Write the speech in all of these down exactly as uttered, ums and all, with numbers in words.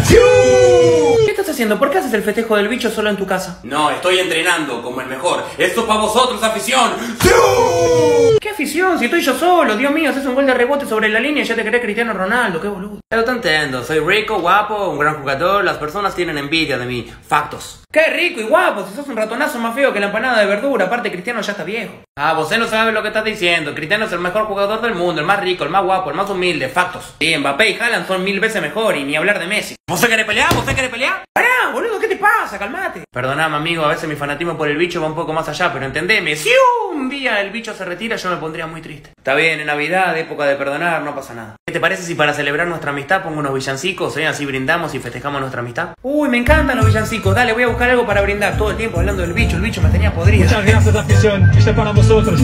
¿Qué estás haciendo? ¿Por qué haces el festejo del bicho solo en tu casa? No, estoy entrenando como el mejor. Esto es para vosotros, afición. ¿Qué afición? Si estoy yo solo, Dios mío, haces un gol de rebote sobre la línea y ya te crees Cristiano Ronaldo, qué boludo. Pero te entiendo, soy rico, guapo, un gran jugador, las personas tienen envidia de mí. Factos. Qué rico y guapo, si sos un ratonazo más feo que la empanada de verdura, aparte Cristiano ya está viejo. Ah, vos no sabes lo que estás diciendo. Cristiano es el mejor jugador del mundo, el más rico, el más guapo, el más humilde. Factos. Sí, Mbappé y Haaland son mil veces mejor y ni hablar de Messi. ¿Vos querés pelear? ¿Vos querés pelear? Pará, boludo, ¿qué te pasa? Calmate. Perdoname, amigo, a veces mi fanatismo por el bicho va un poco más allá, pero entendeme. Si un día el bicho se retira, yo me pondría muy triste. Está bien, en Navidad, época de perdonar, no pasa nada. ¿Qué te parece si para celebrar nuestra amistad pongo unos villancicos, eh? Así brindamos y festejamos nuestra amistad? Uy, me encantan los villancicos. Dale, voy a buscar algo para brindar. Todo el tiempo hablando del bicho, el bicho me tenía podrido. Muchas gracias, afición. Esto es para vosotros.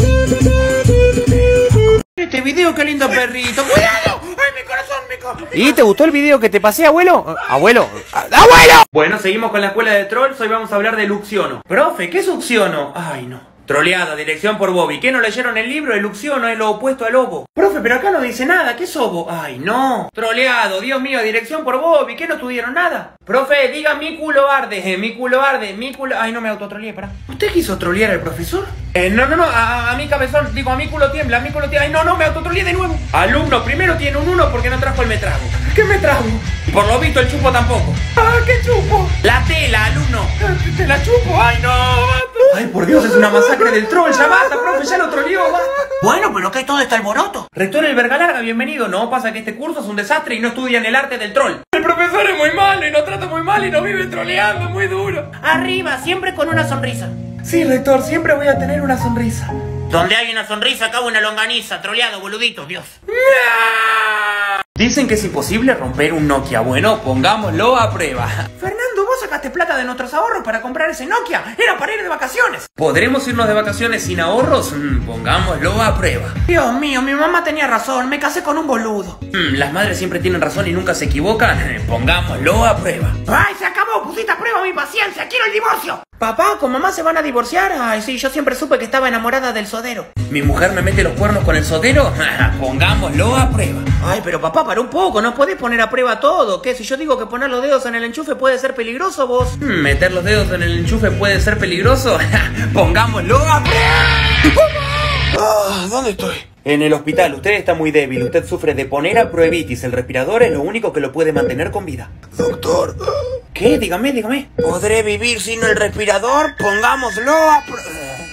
Este video, qué lindo perrito. ¡Cuidado! ¡Ay, mi corazón, mi corazón! ¿Y te gustó el video que te pasé, abuelo? Abuelo. ¡Abuelo! Bueno, seguimos con la escuela de trolls. Hoy vamos a hablar de Luxiono. Profe, ¿qué es Luxiono? Ay, no. Troleada, dirección por Bobby. ¿Qué no leyeron el libro? El Luxiono es lo opuesto al lobo. Profe, pero acá no dice nada. ¿Qué es obo? Ay, no. Troleado, Dios mío, dirección por Bobby. ¿Qué no estudiaron nada? Profe, diga mi culo arde, eh, mi culo arde, mi culo... Ay, no me autotroleé, pará. ¿Usted quiso trolear al profesor? Eh, no, no, no, a, a mi cabezón, digo, a mi culo tiembla, a mi culo tiembla. Ay, no, no, me autotroleé de nuevo. Alumno, primero tiene un uno porque no trajo el metrago. ¿Qué metrago? Por lo visto el chupo tampoco. Ah, ¿qué chupo? La tela, alumno. ¿Te la chupo? Ay, no, basta. Ay, por Dios, es una masacre del troll. Ya basta, profe, ya lo troleó, basta. Bueno, pero ¿qué es todo este alboroto? Rector El Vergalarga, bienvenido. No, pasa que este curso es un desastre y no estudian el arte del troll. El profesor es muy malo y nos trata muy mal y nos vive troleando, muy duro. Arriba, siempre con una sonrisa. Sí, rector, siempre voy a tener una sonrisa. Donde hay una sonrisa, acaba una longaniza. Troleado, boludito, Dios. Dicen que es imposible romper un Nokia. Bueno, pongámoslo a prueba. Fernando, vos sacaste plata de nuestros ahorros para comprar ese Nokia. Era para ir de vacaciones. ¿Podremos irnos de vacaciones sin ahorros? Mm, pongámoslo a prueba. Dios mío, mi mamá tenía razón. Me casé con un boludo. Mm, las madres siempre tienen razón y nunca se equivocan. Pongámoslo a prueba. ¡Ay, se acabó! Pusiste a prueba mi paciencia. ¡Quiero el divorcio! Papá, ¿con mamá se van a divorciar? Ay, sí, yo siempre supe que estaba enamorada del sodero. ¿Mi mujer me mete los cuernos con el sodero? Pongámoslo a prueba. Ay, pero papá, para un poco, no podés poner a prueba todo. ¿Qué? Si yo digo que poner los dedos en el enchufe puede ser peligroso, vos. Mm, ¿meter los dedos en el enchufe puede ser peligroso? Pongámoslo a prueba. Oh, ¿dónde estoy? En el hospital, usted está muy débil, usted sufre de ponera pruebitis, el respirador es lo único que lo puede mantener con vida. Doctor. ¿Qué? Dígame, dígame. ¿Podré vivir sin el respirador? Pongámoslo a prueba.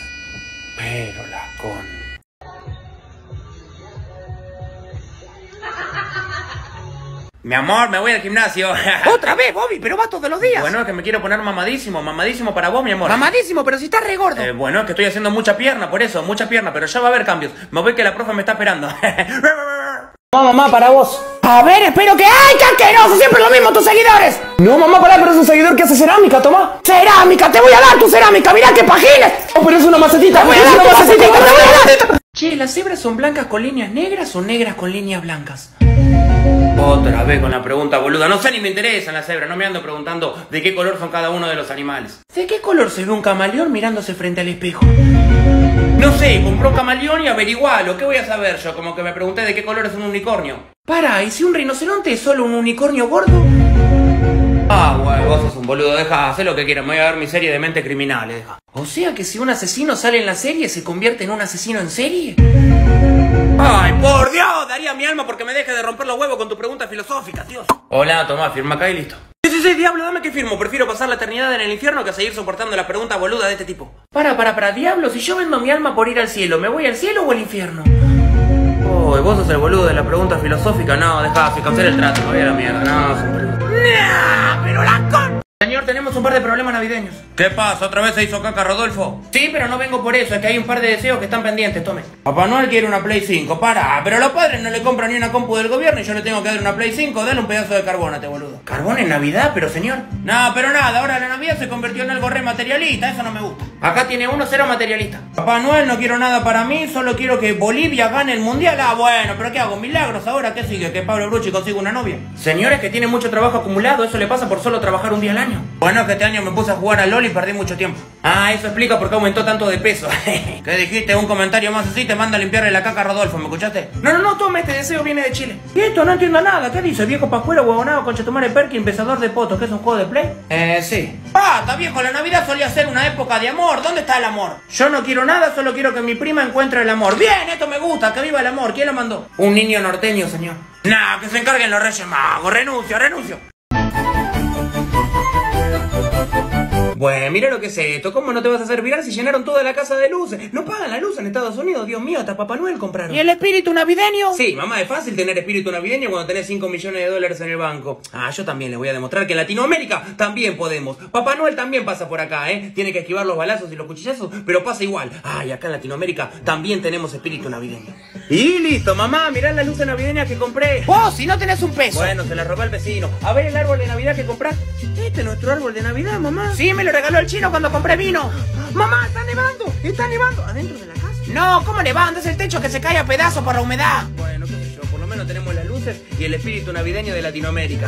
Pero la con... Mi amor, me voy al gimnasio. Otra vez, Bobby, pero vas todos los días. Bueno, es que me quiero poner mamadísimo, mamadísimo para vos, mi amor. Mamadísimo, pero si estás re gordo. Eh, bueno, es que estoy haciendo mucha pierna, por eso, mucha pierna, pero ya va a haber cambios. Me voy que la profe me está esperando. Mamá, mamá, para vos. A ver, espero que... ¡Ay, qué asqueroso! Siempre lo mismo, tus seguidores. No, mamá, pará, pero es un seguidor que hace cerámica, toma. ¡Cerámica! ¡Te voy a dar tu cerámica! ¡Mirá qué pajines! No, pero es una macetita. ¡Te voy a dar es tu una macetita! ¡Te voy a dar! Che, ¿las cebras son blancas con líneas negras o negras con líneas blancas? Otra vez con la pregunta boluda. No sé ni me interesan las cebras, no me ando preguntando de qué color son cada uno de los animales. ¿De qué color se ve un camaleón mirándose frente al espejo? No sé, compró un camaleón y averigualo. ¿Qué voy a saber yo? Como que me pregunté de qué color es un unicornio. Para, ¿y si un rinoceronte es solo un unicornio gordo? Ah, bueno, vos sos un boludo. Deja, hacer lo que quieras. Me voy a ver mi serie de mente criminal, deja. O sea que si un asesino sale en la serie, ¿se convierte en un asesino en serie? Ay, por Dios, daría mi alma porque me deje de romper los huevos con tu pregunta filosófica, Dios. Hola, tomá, firma acá y listo. Sí, sí, sí, diablo, dame que firmo. Prefiero pasar la eternidad en el infierno que seguir soportando la pregunta boluda de este tipo. Para, para, para, diablo, si yo vendo mi alma por ir al cielo, ¿me voy al cielo o al infierno? Oh, vos sos el boludo de la pregunta filosófica. No, dejá, se cancela el trato, me voy a la mierda. No, sos un boludo. ¡Nah! ¡Pero la con... Señor, tenemos un par de problemas navideños. ¿Qué pasa? ¿Otra vez se hizo caca Rodolfo? Sí, pero no vengo por eso, es que hay un par de deseos que están pendientes, tome. Papá Noel quiere una Play cinco, para, pero los padres no le compran ni una compu del gobierno y yo le tengo que dar una Play cinco, dale un pedazo de carbón a este boludo. ¿Carbón en Navidad? Pero señor. No, pero nada, ahora la Navidad se convirtió en algo re materialista, eso no me gusta. Acá tiene uno, cero materialista. Papá Noel, no quiero nada para mí, solo quiero que Bolivia gane el mundial. Ah, bueno, pero ¿qué hago? ¿Milagros ahora? ¿Qué sigue? ¿Que Pablo Brucci consiga una novia? Señores, que tiene mucho trabajo acumulado, eso le pasa por solo trabajar un día al año. Bueno, es que este año me puse a jugar al LOL y perdí mucho tiempo. Ah, eso explica por qué aumentó tanto de peso. ¿Qué dijiste? Un comentario más así te manda a limpiarle la caca a Rodolfo, ¿me escuchaste? No, no, no, tome, este deseo viene de Chile. ¿Y esto? No entiendo nada. ¿Qué dice? Viejo pascuero, huevonado, conchetumare Perkin, pesador de potos. ¿Qué es un juego de play? Eh, sí. Ah, está viejo, la Navidad solía ser una época de amor. ¿Dónde está el amor? Yo no quiero nada, solo quiero que mi prima encuentre el amor. Bien, esto me gusta, que viva el amor. ¿Quién lo mandó? Un niño norteño, señor. Nah, que se encarguen los Reyes Magos. Renuncio, renuncio. Bueno, mira lo que es esto. ¿Cómo no te vas a hacer viral si llenaron toda la casa de luces? No pagan la luz en Estados Unidos, Dios mío, hasta Papá Noel compraron. ¿Y el espíritu navideño? Sí, mamá, es fácil tener espíritu navideño cuando tenés cinco millones de dólares en el banco. Ah, yo también les voy a demostrar que en Latinoamérica también podemos. Papá Noel también pasa por acá, ¿eh? Tiene que esquivar los balazos y los cuchillazos, pero pasa igual. Ah, y acá en Latinoamérica también tenemos espíritu navideño. Y listo, mamá, mirá las luces navideñas que compré. Vos, si no tenés un peso. Bueno, se las robé al vecino. A ver el árbol de Navidad que compraste. Este es nuestro árbol de Navidad, mamá. Sí, me lo regaló el chino cuando compré vino. Mamá, está nevando, está nevando. ¿Adentro de la casa? No, ¿cómo nevando? Es el techo que se cae a pedazos por la humedad. Bueno, qué sé yo, por lo menos tenemos las luces y el espíritu navideño de Latinoamérica.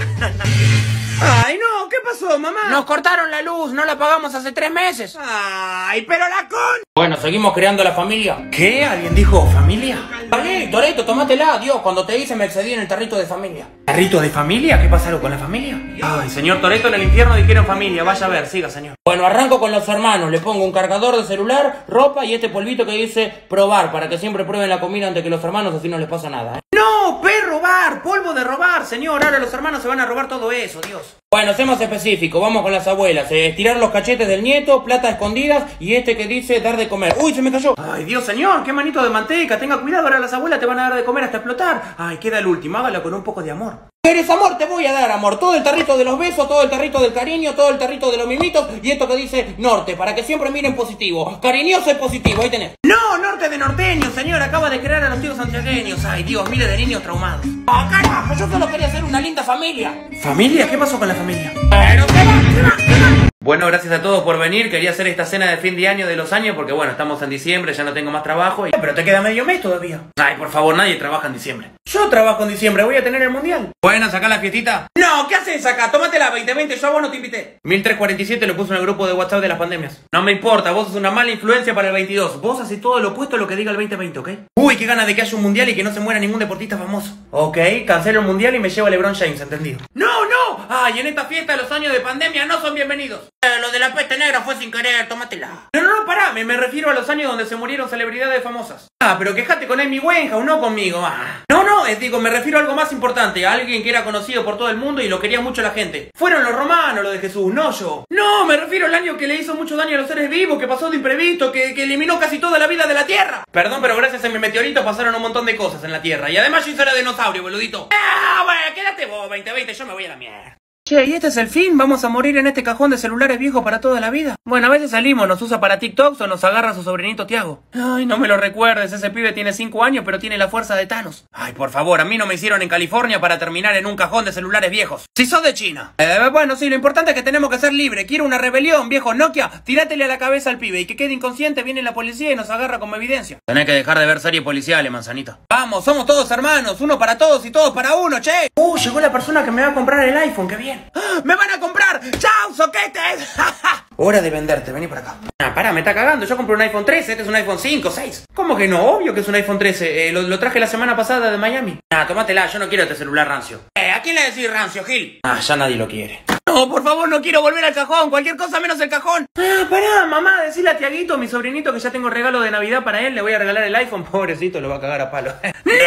Ay, no, ¿qué pasó, mamá? Nos cortaron la luz, no la pagamos hace tres meses. Ay, pero la con... Bueno, seguimos creando la familia. ¿Qué? ¿Alguien dijo familia? Vale, Toreto, tomátela, Dios, cuando te hice me excedí en el tarrito de familia. ¿Tarrito de familia? ¿Qué pasaron con la familia? Ay, señor Toreto, en el infierno dijeron familia, vaya a ver, siga, señor. Bueno, arranco con los hermanos, le pongo un cargador de celular, ropa y este polvito que dice probar, para que siempre prueben la comida antes que los hermanos, así no les pasa nada, ¿eh? No, per robar, polvo de robar, señor, ahora los hermanos se van a robar todo eso, Dios. Bueno, hacemos específico, vamos con las abuelas, eh, estirar los cachetes del nieto, plata escondidas y este que dice dar de comer. ¡Uy, se me cayó! Ay, Dios, señor, qué manito de manteca, tenga cuidado, ahora las abuelas te van a dar de comer hasta explotar. Ay, queda el último, hágalo con un poco de amor. ¿Quieres amor? Te voy a dar amor, todo el tarrito de los besos, todo el tarrito del cariño, todo el tarrito de los mimitos y esto que dice norte, para que siempre miren positivo, cariñoso y positivo, ahí tenés. No, norte de norteño, señor, acaba de crear a los tíos santiagueños. Ay, Dios, miles de niños traumados. ¡Ah, carajo! Yo solo quería ser una linda familia. ¿Familia? ¿Qué pasó con la familia? Pero se va, se va, se va. Bueno, gracias a todos por venir. Quería hacer esta cena de fin de año de los años porque, bueno, estamos en diciembre, ya no tengo más trabajo y... Pero te queda medio mes todavía. Ay, por favor, nadie trabaja en diciembre. Yo trabajo en diciembre, voy a tener el mundial. Bueno, ¿sacá la fiestita? No, ¿qué haces acá? Tómatela, veinte veinte, yo a vos no te invité. mil trescientos cuarenta y siete lo puso en el grupo de WhatsApp de las pandemias. No me importa, vos sos una mala influencia para el veintidós. Vos haces todo lo opuesto a lo que diga el veinte veinte, ¿ok? Uy, qué ganas de que haya un mundial y que no se muera ningún deportista famoso. Ok, cancelo el mundial y me llevo a LeBron James, ¿entendido? ¡No, no! Ay, en esta fiesta los años de pandemia no son bienvenidos. Eh, lo de la peste negra fue sin querer, tómatela. No, no, no, pará, me, me refiero a los años donde se murieron celebridades famosas. Ah, pero quejate con Amy Winehouse, no conmigo. Ah. No, no, eh, digo, me refiero a algo más importante, a alguien que era conocido por todo el mundo y lo quería mucho la gente. Fueron los romanos, lo de Jesús, no yo. No, me refiero al año que le hizo mucho daño a los seres vivos, que pasó de imprevisto, que, que eliminó casi toda la vida de la Tierra. Perdón, pero gracias a mi meteorito pasaron un montón de cosas en la Tierra. Y además yo hice la dinosaurio, boludito. Ah, bueno, quédate vos, veinte veinte, yo me voy a la mierda. Che, ¿y este es el fin? ¿Vamos a morir en este cajón de celulares viejos para toda la vida? Bueno, a veces salimos, nos usa para TikToks o nos agarra su sobrinito Tiago. Ay, no me lo recuerdes, ese pibe tiene cinco años pero tiene la fuerza de Thanos. Ay, por favor, a mí no me hicieron en California para terminar en un cajón de celulares viejos. Si sos de China. Eh, bueno, sí, lo importante es que tenemos que ser libres. Quiero una rebelión, viejo Nokia. Tirátele a la cabeza al pibe y que quede inconsciente, viene la policía y nos agarra como evidencia. Tenés que dejar de ver series policiales, manzanita. Vamos, somos todos hermanos, uno para todos y todos para uno, che. Uh, llegó la persona que me va a comprar el iPhone, qué bien. ¡Ah! ¡Me van a comprar! ¡Chao, soquetes! Hora de venderte, vení por acá. Ah, pará, me está cagando. Yo compré un iPhone trece, este es un iPhone cinco, seis. ¿Cómo que no? Obvio que es un iPhone trece. Eh, lo, lo traje la semana pasada de Miami. Ah, tómatela, yo no quiero este celular rancio. Eh, ¿a quién le decís rancio, Gil? Ah, ya nadie lo quiere. No, por favor, no quiero volver al cajón. Cualquier cosa menos el cajón. Ah, pará, mamá, decile a Tiaguito, mi sobrinito, que ya tengo regalo de Navidad para él. Le voy a regalar el iPhone. Pobrecito, lo va a cagar a palo.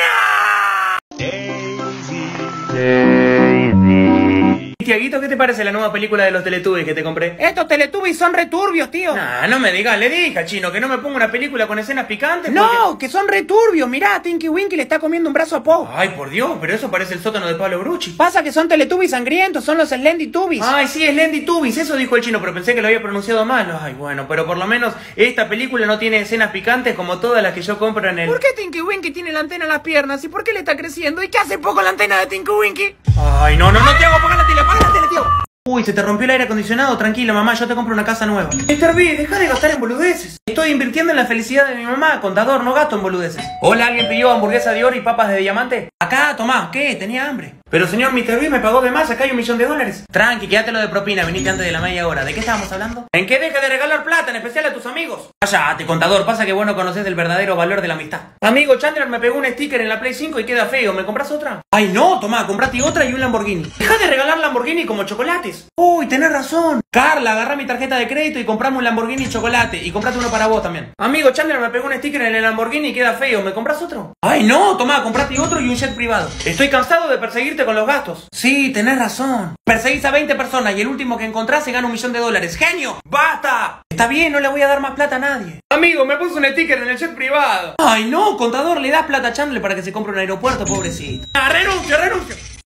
¡No! Tiaguito, ¿qué te parece la nueva película de los Teletubbies que te compré? Estos Teletubbies son returbios, tío. Nah, no me digas, le dije al chino que no me ponga una película con escenas picantes. No, porque... que son returbios. Mirá, Tinky Winky le está comiendo un brazo a Po. Ay, por Dios, pero eso parece el sótano de Pablo Brucci. Pasa que son Teletubbies sangrientos, son los Slendytubbies. Ay, sí, Slendytubbies, eso dijo el chino, pero pensé que lo había pronunciado mal. Ay, bueno, pero por lo menos esta película no tiene escenas picantes como todas las que yo compro en el... ¿Por qué Tinky Winky tiene la antena en las piernas? ¿Y por qué le está creciendo? ¿Y qué hace Po con la antena de Tinky Winky? Ay, no, no, no, Tiago, apaga la tele, apaga la tele, tío. Uy, se te rompió el aire acondicionado, tranquilo, mamá, yo te compro una casa nueva. mister B, deja de gastar en boludeces. Estoy invirtiendo en la felicidad de mi mamá, contador, no gasto en boludeces. Hola, ¿alguien pidió hamburguesa de oro y papas de diamante? Acá, tomá, ¿qué? Tenía hambre. Pero señor mister Beast me pagó de más, acá hay un millón de dólares. Tranqui, quédatelo de propina, viniste antes de la media hora. ¿De qué estábamos hablando? ¿En qué deja de regalar plata, en especial a tus amigos? Cállate, contador, pasa que vos no conocés el verdadero valor de la amistad. Amigo, Chandler me pegó un sticker en la Play cinco y queda feo, ¿me compras otra? Ay no, tomá, comprate otra y un Lamborghini. Deja de regalar Lamborghini como chocolates. Uy, tenés razón. Carla, agarrá mi tarjeta de crédito y comprame un Lamborghini y chocolate. Y comprate uno para vos también. Amigo, Chandler me pegó un sticker en el Lamborghini y queda feo, ¿me compras otro? Ay no, tomá, comprate otro y un jet privado. Estoy cansado de perseguirte con los gastos. Sí, tenés razón. Perseguís a veinte personas y el último que encontrás se gana un millón de dólares. ¡Genio! ¡Basta! Está bien, no le voy a dar más plata a nadie. Amigo, me puso un sticker en el jet privado. Ay, no, contador, le das plata a Chandler para que se compre un aeropuerto, pobrecito. Ah, renuncio, renuncio.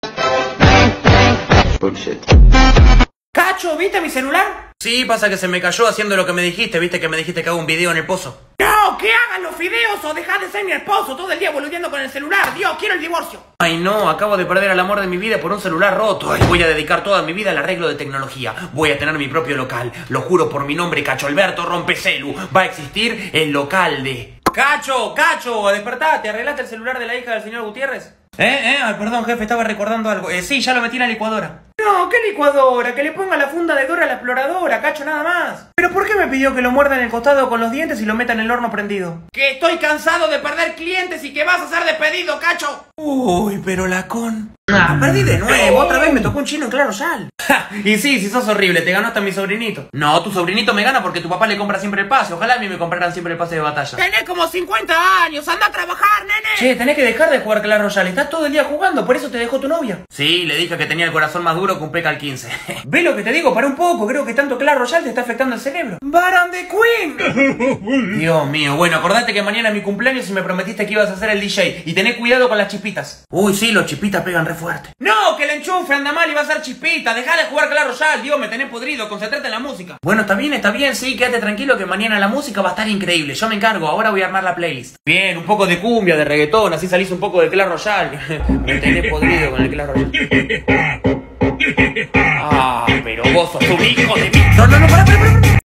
Bullshit. Cacho, ¿viste mi celular? Sí, pasa que se me cayó haciendo lo que me dijiste. Viste que me dijiste que haga un video en el pozo. No, que hagan los videos o dejá de ser mi esposo todo el día boludeando con el celular. Dios, quiero el divorcio. Ay no, acabo de perder al amor de mi vida por un celular roto. Ay, voy a dedicar toda mi vida al arreglo de tecnología. Voy a tener mi propio local. Lo juro por mi nombre, Cacho Alberto Rompecelu. Va a existir el local de... Cacho, Cacho, despertate. ¿Arreglaste el celular de la hija del señor Gutiérrez? ¿Eh? ¿Eh? Ay, perdón, jefe, estaba recordando algo. Eh, sí, ya lo metí en la licuadora. No, ¿qué licuadora? Que le ponga la funda de Dora a la exploradora, Cacho, nada más. ¿Pero por qué me pidió que lo muerda en el costado con los dientes y lo meta en el horno prendido? Que estoy cansado de perder clientes y que vas a ser despedido, Cacho. Uy, pero la con... Ah, perdí de nuevo, otra vez me tocó un chino en Claro Royale. Y sí, si sos horrible, te ganó hasta mi sobrinito. No, tu sobrinito me gana porque tu papá le compra siempre el pase. Ojalá a mí me compraran siempre el pase de batalla. Tenés como cincuenta años, anda a trabajar, nene. Che, tenés que dejar de jugar Claro Royale, estás todo el día jugando, por eso te dejó tu novia. Sí, le dije que tenía el corazón más duro que un P-Cal quince. ¿Ves lo que te digo? Para un poco, creo que tanto Claro Royale te está afectando el cerebro. ¡Baron de Queen! Dios mío, bueno, acordate que mañana es mi cumpleaños y me prometiste que ibas a hacer el D J. Y tené cuidado con las chispitas. Uy, sí, los chispitas pegan re fuerte. No, que el enchufe anda mal y va a ser chispita. Dejá de jugar Claro Royale, Dios, me tenés podrido. Concentrate en la música. Bueno, está bien, está bien, sí, quédate tranquilo que mañana la música va a estar increíble. Yo me encargo, ahora voy a armar la playlist. Bien, un poco de cumbia, de reggaetón, así salís un poco de Claro Royale. Me tenés podrido con el Claro Royale. Ah, pero vos sos un hijo de mí.